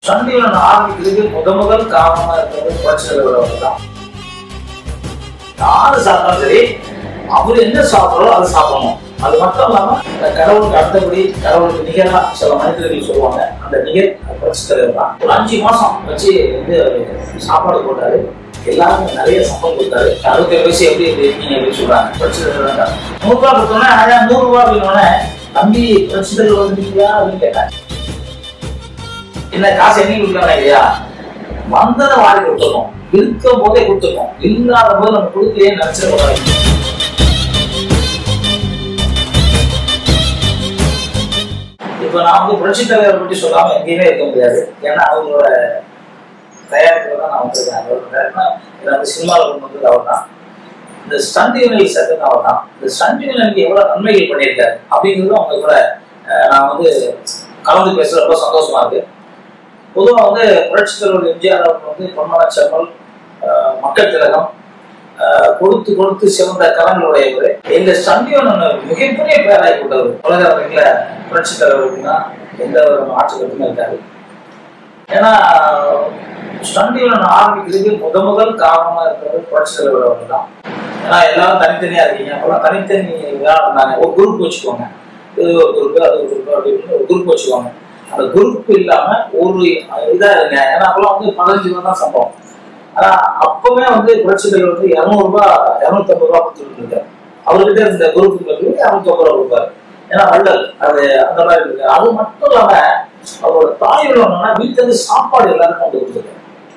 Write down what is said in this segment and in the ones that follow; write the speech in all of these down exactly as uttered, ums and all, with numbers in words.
சண்டிகன் ஆரம்பிக்கிறதுக்கு முத முதல் காரணமா இருக்கிறது புரட்சியாளர் தான். யாரு சாப்பிட்டாலும் சரி, அவர் என்ன சாப்பிட்றோ அதை சாப்பிடணும். அது மட்டும் இல்லாம கடவுளுக்கு அடுத்தபடி கடவுளுக்கு நிகரா சில மனிதர்கள் சொல்லுவாங்க, அந்த நிகர் புரட்சியாளர் தான். ஒரு அஞ்சு மாசம் வச்சு வந்து அவர் சாப்பாடு போட்டாரு, எல்லாருமே நிறைய சம்பளம் கொடுத்தாரு. அறுபத்தி ஏழு வயசு எப்படி இருக்கீங்க அப்படின்னு சொல்றாங்க. புரட்சியாளர் தான் நூறு ரூபாய் கொடுத்தோன்னே ஆயா நூறு ரூபாய் அப்படின்னோடனே தம்பி புரட்சியாளர் வந்துட்டீங்களா அப்படின்னு கேட்டாங்க. என்ன காசு என்ன கொடுக்கலாம் இல்லையா, வந்ததை வாரி கொடுத்துருக்கோம், இருக்கும் போதே கொடுத்துருக்கோம், இல்லாத போது நம்ம கொடுக்கலையே நினைச்சிடக்கூடாது. இப்ப நான் வந்து புரட்சி தலைவரை பற்றி சொல்லாம எங்கேயுமே இருக்க முடியாது. ஏன்னா அவங்களோட தயாரிப்புல தான் நான் வந்திருக்கேன். அவரோட வந்து சினிமாவில் கொண்டு வந்தது அவர் தான். இந்த ஸ்டண்ட் யூனியன் சேர்த்தது அவர் தான். இந்த ஸ்டண்ட் யூனியனுக்கு எவ்வளவு நன்மைகள் பண்ணியிருக்காரு அப்படிங்கிறது அவங்க கூட நான் வந்து கலந்து பேசுறது ரொம்ப சந்தோஷமா இருக்கு. பொதுவாக வந்து புரட்சி தலைவர் எம்ஜிஆர் அவர்கள் வந்து பொன்மன செம்மல், மக்கள் திலகம், கொடுத்து கொடுத்து சிறந்த கலங்களுடையவர். இந்த ஸ்டண்டியன் மிகப்பெரிய பேராய் கொண்டவர். உலக அரங்கில புரட்சி தலைவருக்குன்னா எந்த ஒரு மாற்று கருத்துமே இருக்காது. ஏன்னா ஸ்டண்டியன் ஆரம்பிக்கிறதுக்கு முத முதல் காரணமா இருக்கிறது புரட்சி தலைவர் அவர்கள் தான். ஏன்னா எல்லாரும் தனித்தனியா இருக்கீங்க, அப்பெல்லாம் தனித்தனி இருந்தாங்க. ஒரு குரூப் வச்சுக்கோங்க, இது ஒரு குரூப் அது ஒரு குரூப் அப்படின்னு ஒரு குரூப் வச்சுக்கோங்க. அந்த குரூப் இல்லாம ஒரு இதா இருங்க. ஏன்னா அப்பெல்லாம் வந்து பதினஞ்சு ரூபா தான் சம்பளம். ஆனா அப்பவே வந்து புரட்சி தலைவர் வந்து இருநூறு ரூபாய் இருநூத்தி ஐம்பது ரூபாய் கொடுத்துட்டு இருக்காரு. அவர்கிட்ட இந்த குரூப்புக்கு இருநூத்தி ஐம்பது ரூபாய் கொடுப்பாரு. ஏன்னா வள்ளல் அது அந்த மாதிரி இருக்கு. அது மட்டும் இல்லாம அவரோட தாய் உள்ளவங்கன்னா வீட்டுல இருந்து சாப்பாடு எல்லாருக்கும் வந்து கொடுத்துருக்காரு.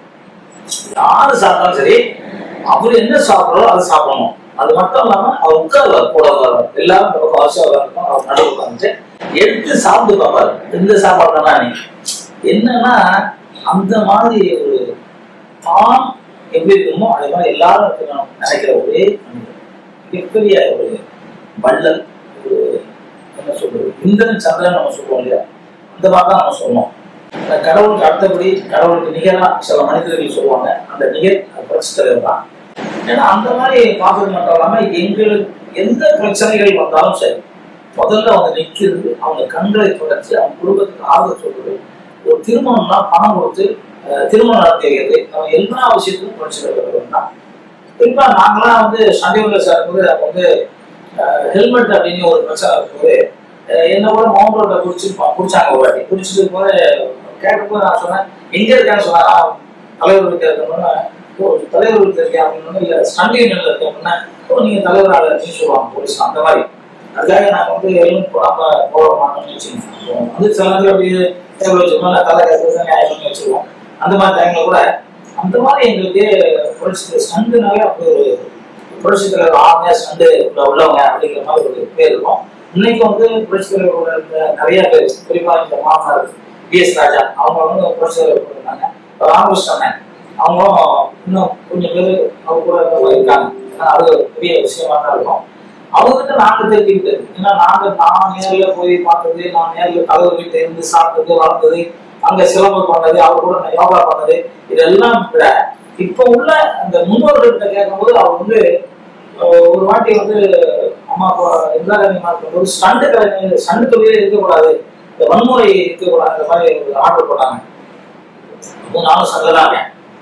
யாரு சாப்பிட்டாலும் சரி, அவர் என்ன சாப்பிட்றோ அதை சாப்பிடணும். அது மட்டும் இல்லாம அவர் உட்கார்வார், கூட வருவார், எல்லாரும் இந்த பக்கம் அவசியம் இருக்கும். அவர் நடுவு உட்காந்துட்டு எடுத்து சாப்பிட்டு பார்ப்பாரு, இந்த சாப்பாடு தானா நீ என்னன்னா அந்த மாதிரி ஒரு தான் எப்படி இருக்குமோ அதே மாதிரி எல்லாரும் இருக்கணும் நினைக்கிற ஒரே மிகப்பெரிய ஒரு வள்ளல். ஒரு என்ன சொல்றது, இந்திரன் சந்திரன் நம்ம சொல்லுவோம் இல்லையா, அந்த மாதிரி தான் நம்ம சொல்லுவோம். கடவுளுக்கு அடுத்தபடி கடவுளுக்கு நிகரா சில மனிதர்கள் சொல்லுவாங்க, அந்த நிகர் புரட்சி தலைவர் தான். ஏன்னா அந்த மாதிரி பார்க்கறது மட்டும் இல்லாம எங்களுக்கு எந்த பிரச்சனைகள் வந்தாலும் சரி, முதல்ல அவங்க நிற்கிறது, அவங்க கண்களை தொடர்ச்சி அவங்க குடும்பத்துக்கு ஆதரவு சொல்றது, ஒரு திருமணம்னா பணம் கொடுத்து திருமணம் நடத்தி வைக்கிறது, அவங்க எல்லா விஷயத்துக்கும் புரட்சி தலைவர் தான். குறிப்பா நாங்களாம் வந்து சண்டிகர்ல சேரும்போது அப்போ வந்து ஹெல்மெட் அப்படின்னு ஒரு பிரச்சனை இருக்கும்போது என்ன கூட மவுண்ட் ரோட்டை குடிச்சு குடிச்சாங்க. ஒரு வாட்டி குடிச்சிட்டு போது கேட்டபோது நான் சொன்னேன், எங்க இருக்கான்னு சொன்னா தலைவர் வீட்டில் இருக்கணும்னா, ஓ தலைவர் வீட்டில் இருக்கேன் அப்படின்னு, இல்லை ஸ்டண்ட் யூனியன்ல இருக்கேன் அப்படின்னா, ஓ நீங்க தலைவர் ஆளு அப்படின்னு சொல்லுவாங்க போலீஸ். அந்த மாதிரி அதுக்காக நாங்கள் வந்து ஹெல்மெட் போடாம போட மாட்டோம்னு வச்சுக்கோங்க. வந்து சில நேரத்தில் அப்படி டேபிள் வச்சுருக்கோம், தலை கருத்து நியாயம் பண்ணி வச்சிருவோம். அந்த மாதிரி டைம்ல கூட அந்த மாதிரி எங்களுக்கு புரட்சி ஸ்டண்டுனாலே அப்படி ஒரு புரட்சி தலைவர் ஆர்மியா ஸ்டண்டு உள்ளவங்க அப்படிங்கிற மாதிரி ஒரு பேர் இருக்கும். இன்னைக்கு வந்து புரட்சி தலைவரோட இருந்த நிறைய பேர், குறிப்பா இந்த மாமனார் பி எஸ் ராஜா அவங்க வந்து புரட்சி தலைவர் போட்டிருந்தாங்க. ராமகிருஷ்ணன் அவங்களும் இன்னும் கொஞ்சம் பேர் அவங்க கூட இருக்காங்க. ஏன்னா அது ஒரு பெரிய விஷயமா தான் இருக்கும். அவங்ககிட்ட நாங்க தெரிஞ்சுக்கிட்டு, ஏன்னா நாங்க நான் நேர்ல போய் பார்த்தது, நான் நேர்ல தலைவர் வீட்டை இருந்து சாப்பிட்டது, வளர்ந்தது, அங்க சிலம்பம் பண்ணது, அவர் கூட நான் யோகா பண்ணது, இதெல்லாம் விட இப்ப உள்ள அந்த முன்னோர்கள்ட்ட கேட்கும்போது அவர் வந்து ஒரு வாட்டி வந்து அம்மா இந்திரா காந்தி மாற்றும்போது ஸ்டண்டு கலைஞர் ஸ்டண்டு தொழிலே இருக்கக்கூடாது, இந்த வன்முறை இருக்கக்கூடாது, அந்த மாதிரி ஆர்டர் பண்ணாங்க. அப்போ நானும் சங்கலாங்க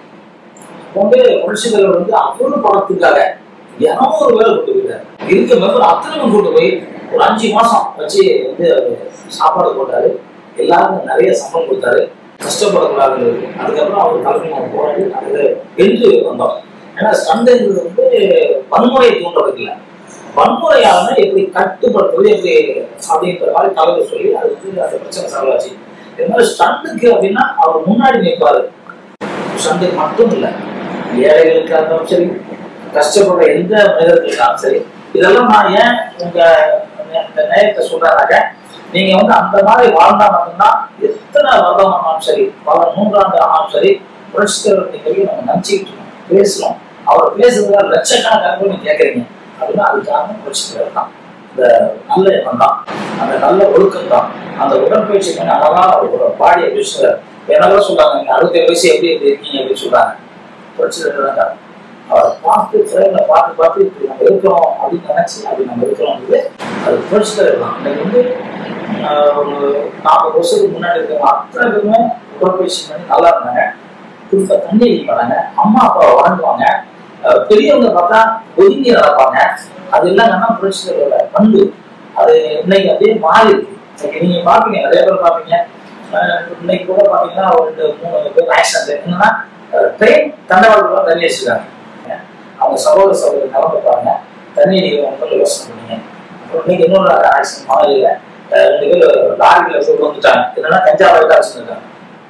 வந்து புரட்சி தலைவர் வந்து அவ்வளவு பணத்துக்காக இருநூறு பேரை கூட்டு போயிட்டாரு. இருக்க மெம்பர் அத்தனை கூட்டு போய் ஒரு அஞ்சு மாசம் வச்சு வந்து சாப்பாடு போட்டாரு, எல்லாருக்கும் நிறைய சம்பளம் கொடுத்தாரு, கஷ்டப்படக்கூடாது. அதுக்கப்புறம் அவர் தலைமை போராடி அதை வென்று வந்தோம். ஏன்னா ஸ்டண்டுங்கிறது வந்து வன்முறையை தூண்டுறதுக்கு இல்லை, வன்முறையாளனை எப்படி கட்டுப்படுத்துவது எப்படி அப்படின்ற மாதிரி தலைவர் சொல்லி அது வந்து அந்த பிரச்சனை செலவாச்சு. இது மாதிரி ஸ்டண்டுக்கு அப்படின்னா அவர் முன்னாடி நிற்பாரு. ஸ்டண்டுக்கு மட்டும் இல்லை, ஏழைகளுக்காக இருந்தாலும் சரி, கஷ்டப்படுற எந்த மனிதர்களுக்காகவும் சரி. இதெல்லாம் நான் ஏன் உங்க இந்த நேயத்தை சொல்றாங்க, நீங்க வந்து அந்த மாதிரி வாழ்ந்தா மட்டும்தான் எத்தனை வருடம் ஆனாலும் சரி, பல மூன்றாண்டு ஆனாலும் சரி, புரட்சி தலைவர் நம்ம நினைச்சுக்கிட்டு இருக்கோம், பேசுறோம். அவர் பேசுறதுல லட்சக்கணக்காக நீங்க கேட்கறீங்க அப்படின்னா அது காரணம் புரட்சி தலைவர் தான். இந்த நல்ல எண்ணம் தான், அந்த நல்ல ஒழுக்கம் தான், அந்த உடற்பயிற்சி பண்ணி அழகா அவரோட பாடியை பேசுறாரு. என்னதான் சொல்றாங்க, நீங்க அறுபத்தி ஏழு வயசு எப்படி எப்படி இருக்கீங்க அப்படின்னு சொல்றாங்க. புரட்சி தலைவர் தான் அவரை பார்த்து ஃப்ரேம்ல பார்த்து பார்த்து இப்படி நம்ம இருக்கிறோம் அப்படின்னு நினைச்சு அப்படி நம்ம இருக்கிறோம். அது புரட்சி தலைவர் தான். இன்னைக்கு வந்து ஒரு நாற்பது வருஷத்துக்கு முன்னாடி இருக்கிற அத்தனை பேருமே உடற்பயிற்சி பண்ணி நல்லா இருந்தாங்க. குறிப்பா தண்ணி அடிப்பாங்க, அம்மா அப்பாவை வணங்குவாங்க, பெரியவங்க பார்த்தா ஒதுங்கி நடப்பாங்க. அது இல்லைங்கன்னா புரட்சிகளோட பண்பு அது இன்னைக்கு அப்படியே மாறி இருக்கு. இன்னைக்கு நீங்க பாப்பீங்க, நிறைய பேர் பாப்பீங்க. இன்னைக்கு கூட பாத்தீங்கன்னா ஒரு ரெண்டு மூணு பேர் ஆக்சிடென்ட் என்னன்னா ட்ரெயின் தண்டவாளம் தண்ணி வச்சிருக்காங்க. அவங்க சகோதர சகோதரி நடந்துப்பாங்க, தண்ணி அடிக்கிற யோசனை பண்ணீங்க. அப்புறம் இன்னைக்கு இன்னொரு ஆக்சிடென்ட் மாறியில ரெண்டு பேர் லாரியில போட்டு வந்துட்டாங்க. என்னன்னா கஞ்சாவை அடிச்சுருக்காங்க.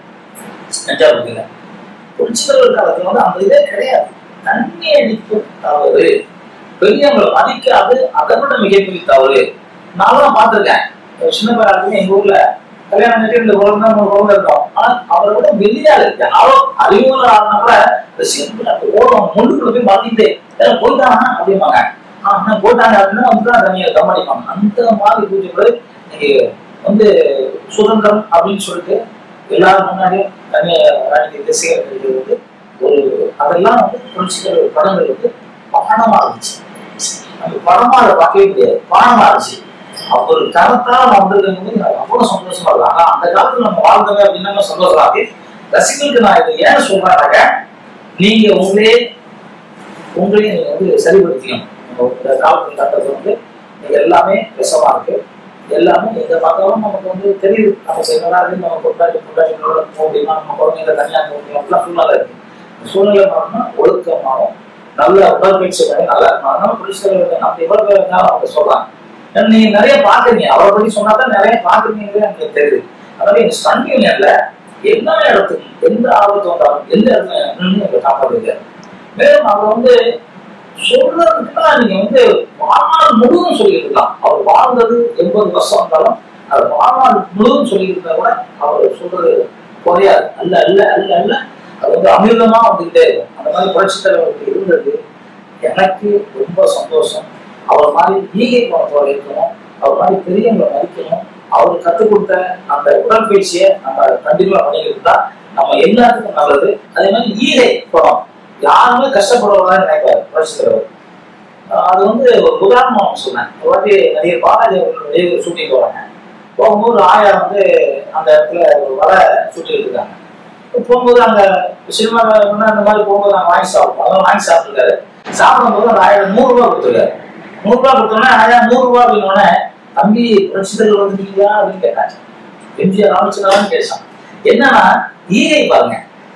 கஞ்சா இருக்குங்க. புரட்சிகள் காலத்துல வந்து அந்த இதே கிடையாது. தண்ணி அடிப்பு தவறு, பெரியவங்களை மதிக்காது, அதை விட மிகப்பெரிய தவறு. நான்லாம் பார்த்துருக்கேன். சின்ன பேராளுமே எங்க ஊர்ல கல்யாணம் கட்டி இந்த குழந்தை தான் குழந்தை இருக்கோம். ஆனா அவரை விட வெளியா இருக்கு. யாரோ அறிவுள்ள ஆளுனா கூட ஓடும் முள்ளுக்குள்ள போய் மாத்திட்டு போயிட்டாங்க அப்படிம்பாங்க. ஆனா போட்டாங்க அப்படின்னா வந்துதான் தண்ணியை கவனிப்பாங்க. அந்த மாதிரி பூஜை இன்னைக்கு வந்து சுதந்திரம் அப்படின்னு சொல்லிட்டு எல்லாரும் முன்னாடியும் தண்ணியை திசைகள் வந்து ஒரு அதெல்லாம் வந்து புரட்சிகள் படங்கள் வந்து பணமா இருந்துச்சு. அந்த படமா அதை பார்க்கவே முடியாது, பணமா இருந்துச்சு. ஒரு கருத்தால நான் வந்திருக்கும் போது அவ்வளவு சந்தோஷமா இருக்கு. ஆனா அந்த காலத்துல நம்ம வாழ்ந்தவங்க அப்படின்னா சந்தோஷமா இருக்கு. ரசிகர்களுக்கு நான் இதை ஏன் சொல்றாங்க, நீங்க உங்களே உங்களையும் நீங்க வந்து சரிபடுத்திக்கணும். இந்த காலத்துல கட்டத்தை வந்து எல்லாமே விஷமா இருக்கு. எல்லாமே எந்த பார்த்தாலும் நமக்கு வந்து தெரியுது. நமக்கு என்னடா நம்ம கொண்டாடி கொண்டாடிகளோட போக முடியுமா, நம்ம குழந்தைங்களை தனியாக போக முடியும் அப்படிலாம் சூழ்நிலை இருக்கு. சூழ்நிலை மாறினா ஒழுக்கமாகவும் நல்ல உடற்பயிற்சி பண்ணி நல்லா இருக்கணும். புரிசுகளுக்கு நம்ம எவ்வளவு பேர் இருந்தாலும் அவங்க சொல்றாங்க. நீங்க நிறைய பாக்குறீங்க, அவரை பத்தி சொன்னாதான் நிறைய பாக்குறீங்கிறது எனக்கு தெரியுது. அதனால எங்க ஸ்டன் யூனியன்ல என்ன இடத்துக்கு எந்த ஆபத்து வந்தாலும் எந்த இடத்துல காப்பாடுங்க. மேலும் அவர் வந்து சொல்றதுக்குன்னா நீங்க வந்து வாழ்நாள் முழுவதும் சொல்லிட்டு இருக்கலாம். அவர் வாழ்ந்தது எண்பது வருஷம் இருந்தாலும் அது வாழ்நாள் முழுவதும் சொல்லிட்டு இருந்தா கூட அவர் சொல்றது குறையாது. அல்ல அல்ல அல்ல அல்ல அது வந்து அமிர்தமா வந்துகிட்டே இருக்கும். அந்த மாதிரி புரட்சி தலைவருக்கு இருந்தது எனக்கு ரொம்ப சந்தோஷம். அவர் மாதிரி ஈகை குணத்தோட இருக்கணும், அவர் மாதிரி பெரியவங்களை மதிக்கணும். அவர் கற்றுக் கொடுத்த அந்த உடற்பயிற்சியை நம்ம கண்டிப்பா பண்ணிக்கிட்டு இருந்தா நம்ம எல்லாத்துக்கும் நல்லது. அதே மாதிரி ஈகை குணம், யாருமே கஷ்டப்படுறவங்க நினைப்பாரு புரட்சி தலைவர். அது வந்து ஒரு உதாரணம் சொன்னேன். ஒரு வாட்டி நடிகர் பாலாஜி அவர்கள் வெளியே ஷூட்டிங் போறாங்க. போகும்போது ஆயா வந்து அந்த இடத்துல ஒரு வலை சுட்டிட்டு இருக்காங்க. போகும்போது அந்த சினிமா அந்த மாதிரி போகும்போது நாங்கள் வாங்கி சாப்பிடுவோம். அதெல்லாம் வாங்கி சாப்பிட்டுருக்காரு. சாப்பிடும்போது அந்த ஆயிரம் நூறு ரூபா கொடுத்துருக்காரு. நூறு ரூபா கொடுத்தோன்னே ஆயா நூறு ரூபா அப்படின்னோடனே தம்பி புரட்சி தலைவர் வந்துட்டீங்களா அப்படின்னு கேட்டாங்க. எம்ஜிஆர் ராமச்சந்திரன் கேட்டான். என்னன்னா ஈகை பாருங்க,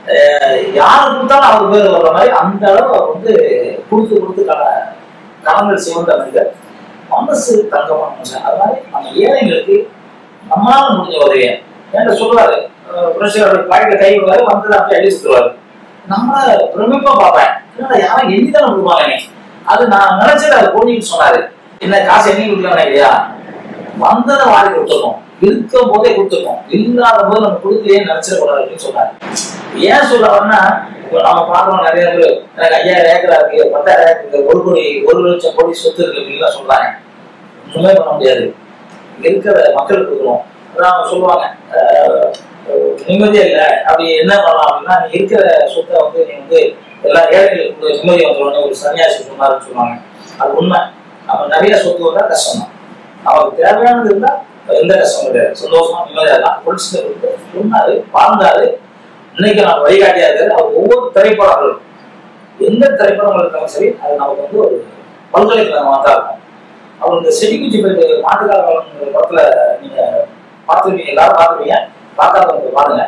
யாரு கொடுத்தாலும் அவர் பேர் வர்ற மாதிரி அந்த அளவு அவர் வந்து கொடுத்து கொடுத்து கல கலங்கள் சிவந்த மனிதர், மனசு தங்கமான மனுஷன். அது மாதிரி நம்ம ஏழைங்களுக்கு நம்மளால முடிஞ்ச உதவிய என்கிட்ட சொல்லுவாரு. புரட்சியாளர் பாக்கெட்ல கை விடுவாரு, வந்து அப்படியே அடி சுற்றுவாரு. நம்மள பிரமிப்பா பார்ப்பேன், என்னடா யாரும் எண்ணிதானே கொடுப்பாங்க. அது நான் நினைச்சது அது போனின்னு சொன்னாரு. என்ன காசு எண்ணி கொடுக்கல இல்லையா, வந்ததை வாரி கொடுத்துருக்கோம், இருக்கும் போதே கொடுத்துருக்கோம், இல்லாத போது நம்ம கொடுக்கலையே நினைச்சிடக்கூடாது அப்படின்னு சொன்னாரு. ஏன் சொல்ல வரேன்னா, இப்போ நம்ம பார்க்கணும் நிறைய பேர் எனக்கு ஐயாயிரம் ஏக்கரா இருக்கு, பத்தாயிரம் ஏக்கர், ஒரு கோடி ஒரு லட்சம் கோடி சொத்து இருக்கு அப்படின்லாம் சொல்றாங்க. ஒண்ணுமே பண்ண முடியாது. இருக்கிற மக்களுக்கு கொடுக்கணும். அதான் அவங்க சொல்லுவாங்க நிம்மதியா இல்லை, அப்படி என்ன பண்ணலாம் அப்படின்னா, நீ இருக்கிற சொத்தை வந்து நீ வந்து எல்லா ஏழைகளுக்கு நிம்மதி வந்துடும், ஒரு சன்னியாசி சொன்னாருன்னு சொல்லுவாங்க. அது உண்மை. நம்ம நிறைய சொத்து வந்தா கஷ்டம் தான். அவருக்கு தேவையானது இருந்தா எந்த கஷ்டம் கிடையாது, சந்தோஷமா நிம்மதியா தான். புரட்சி வந்து சொன்னாரு, வாழ்ந்தாரு, இன்னைக்கு நம்ம வழிகாட்டியா இருக்காரு. அவர் ஒவ்வொரு திரைப்படங்களும் எந்த திரைப்படங்கள் இருந்தாலும் சரி, அது நமக்கு வந்து ஒரு பல்கலைக்கழகமாக தான் இருக்கும். அவர் இந்த செடிக்குச்சி போயிட்டு மாட்டுக்காரங்க படத்துல நீங்க பார்த்துருவீங்க, எல்லாரும் பார்த்துருவீங்க, பார்க்காதவங்க பாருங்க.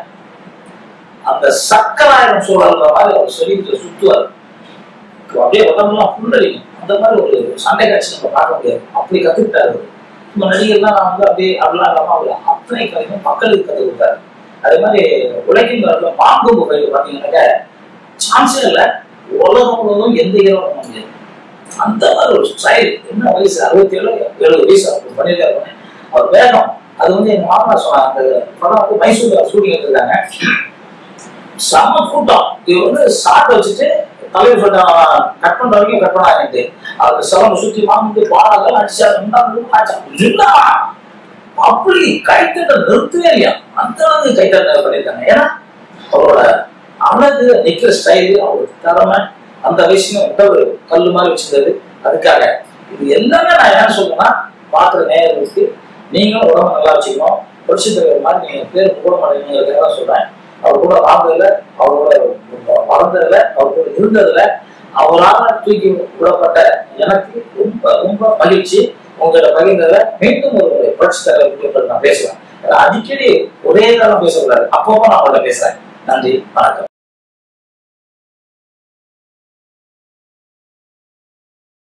அந்த சக்கராயிரம் சூழல்ற மாதிரி அவர் செடிக்குச்சி சுத்துவார், அப்படியே உடம்புலாம் புல்லடிக்கும். அந்த மாதிரி ஒரு சண்டை காட்சி நம்ம பார்க்க முடியாது. அப்படி கத்துக்கிட்டாரு. நம்ம நடிகர்லாம் நான் வந்து அப்படியே அப்படிலாம் இல்லாம அவர் அத்தனை கதையும் மக்களுக்கு கற்றுக் கொடுத்தாரு. அதே மாதிரி உலகின் காலத்துல மாங்கொம்பு பயிர் பார்த்தீங்கன்னாக்க சான்ஸே இல்லை, உலகம் முழுவதும் எந்த ஹீரோ பண்ண முடியாது. அந்த மாதிரி ஒரு ஸ்டைல். என்ன வயசு, அறுபத்தி ஏழு எழுபது வயசு அவர் பண்ணியிருக்காரு. அவர் வேகம். அது வந்து எங்க மாமா சொன்னாங்க, அந்த படம் வந்து மைசூர்ல ஷூட்டிங் எடுத்திருக்காங்க. செம்ம கூட்டம். இவர் வந்து ஷார்ட் வச்சுட்டு தலைவர் சொல்ற கட் பண்ற வரைக்கும் கட் பண்ணாங்க. அந்த செலவு சுத்தி வாங்கி பாடாதான் அடிச்சா அப்படி கைத்தட்ட நிறுத்தவே இல்லையா, அந்த அளவுக்கு கைத்தட்ட பண்ணியிருக்காங்க. ஏன்னா அவரோட அழகு, நிக்கிற ஸ்டைலு, அவரோட திறமை, அந்த வயசுலையும் உடல் கல்லு மாதிரி வச்சிருந்தது. அதுக்காக இது எல்லாமே நான் என்ன சொல்றேன்னா, பார்க்குற நேயர்களுக்கு நீங்களும் உடம்பு நல்லா வச்சுக்கணும். புரட்சி தலைவர் மாதிரி நீங்க பேர் கூட மாட்டேங்கிறதுக்காக சொல்றேன். அவர் கூட வாழ்ந்ததுல, அவரோட வளர்ந்ததுல, அவர் கூட இருந்ததுல, அவரால் தூக்கி விடப்பட்ட எனக்கு ரொம்ப ரொம்ப மகிழ்ச்சி. உங்களோட பகிர்ந்ததுல மீண்டும் ஒரு முறை புரட்சி தலைவர் நான் பேசுவேன். அடிக்கடி ஒரே நேரம் பேசக்கூடாது, அப்பப்போ நான் அவங்கள்ட்ட பேசுறேன். நன்றி, வணக்கம்.